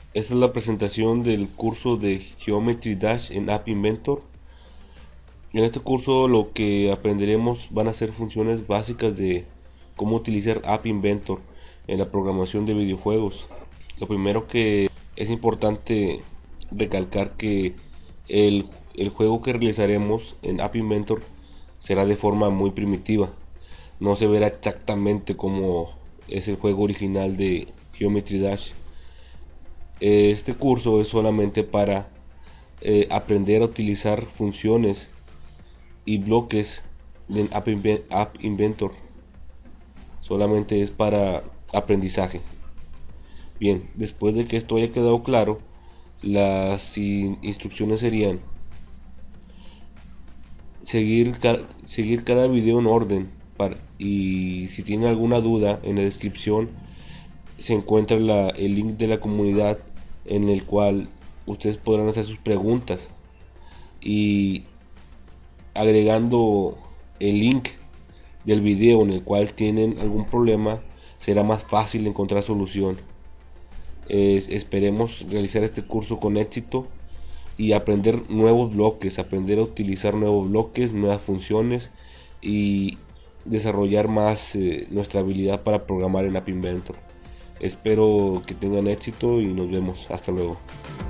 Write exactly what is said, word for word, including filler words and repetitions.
Esta es la presentación del curso de Geometry Dash en App Inventor. En este curso lo que aprenderemos van a ser funciones básicas de cómo utilizar App Inventor en la programación de videojuegos. Lo primero que es importante recalcar que el, el juego que realizaremos en App Inventor será de forma muy primitiva. No se verá exactamente como es el juego original de Geometry Dash. Este curso es solamente para eh, aprender a utilizar funciones y bloques en App, Inven- App Inventor. Solamente es para aprendizaje. Bien, después de que esto haya quedado claro, las in- instrucciones serían seguir, ca- seguir cada video en orden para- y si tienen alguna duda en la descripción se encuentra la- el link de la comunidad en el cual ustedes podrán hacer sus preguntas y agregando el link del video en el cual tienen algún problema será más fácil encontrar solución. Es- esperemos realizar este curso con éxito y aprender nuevos bloques, aprender a utilizar nuevos bloques, nuevas funciones y desarrollar más eh, nuestra habilidad para programar en App Inventor. Espero que tengan éxito y nos vemos. Hasta luego.